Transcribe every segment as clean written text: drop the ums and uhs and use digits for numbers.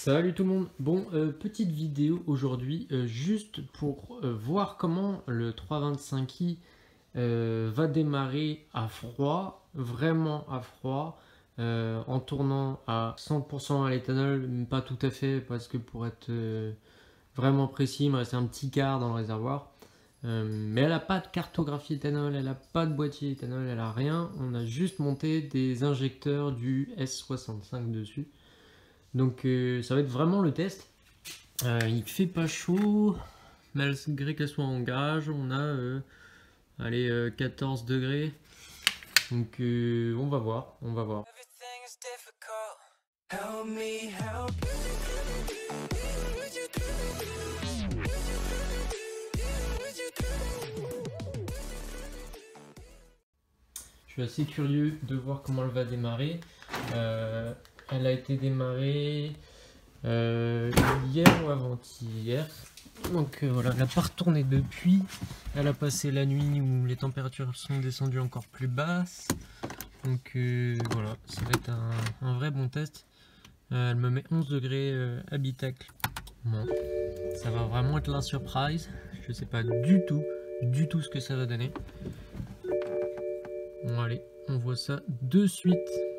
Salut tout le monde. Bon, petite vidéo aujourd'hui, juste pour voir comment le 325i va démarrer à froid, vraiment à froid, en tournant à 100% à l'éthanol, pas tout à fait, parce que pour être vraiment précis, il me reste un petit quart dans le réservoir. Mais elle n'a pas de cartographie éthanol, elle n'a pas de boîtier éthanol, elle n'a rien. On a juste monté des injecteurs du S65 dessus. Donc ça va être vraiment le test. Il fait pas chaud, malgré qu'elle soit en garage. On a 14 degrés. Donc on va voir, on va voir. Je suis assez curieux de voir comment elle va démarrer. Elle a été démarrée hier ou avant-hier. Donc voilà, elle n'a pas retourné depuis. Elle a passé la nuit où les températures sont descendues encore plus basses. Donc voilà, ça va être un vrai bon test. Elle me met 11 degrés habitacle. Bon, ça va vraiment être la surprise. Je sais pas du tout ce que ça va donner. Bon allez, on voit ça de suite.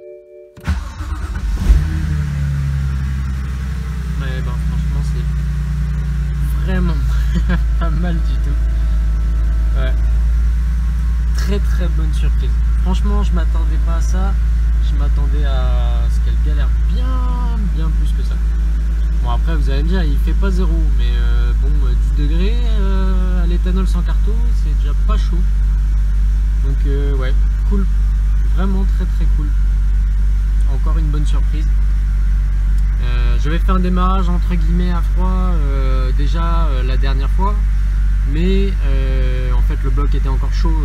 Mais ben franchement c'est vraiment pas mal du tout. Ouais. Très bonne surprise. Franchement je m'attendais pas à ça. Je m'attendais à ce qu'elle galère bien plus que ça. Bon après vous allez me dire il fait pas 0 mais bon 10 degrés à l'éthanol sans carto c'est déjà pas chaud. Donc ouais cool. Vraiment très cool. Encore une bonne surprise. J'avais fait un démarrage entre guillemets à froid déjà la dernière fois, mais en fait le bloc était encore chaud.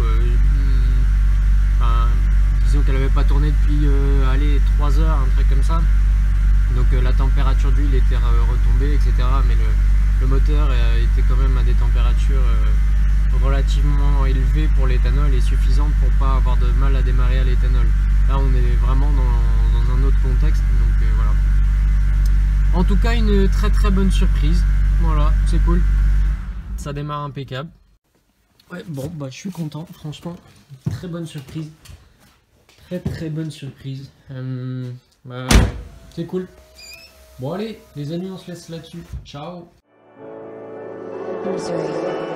Disons qu'elle n'avait pas tourné depuis 3 heures, un truc comme ça. Donc la température d'huile était retombée, etc. Mais le moteur était quand même à des températures relativement élevées pour l'éthanol et suffisantes pour pas avoir de mal à démarrer à l'éthanol. Là on est vraiment dans un autre contexte, donc voilà. En tout cas une très bonne surprise, voilà, c'est cool, ça démarre impeccable. Ouais bon bah je suis content, franchement, très bonne surprise, très bonne surprise, bah, c'est cool. Bon allez les amis on se laisse là-dessus, ciao.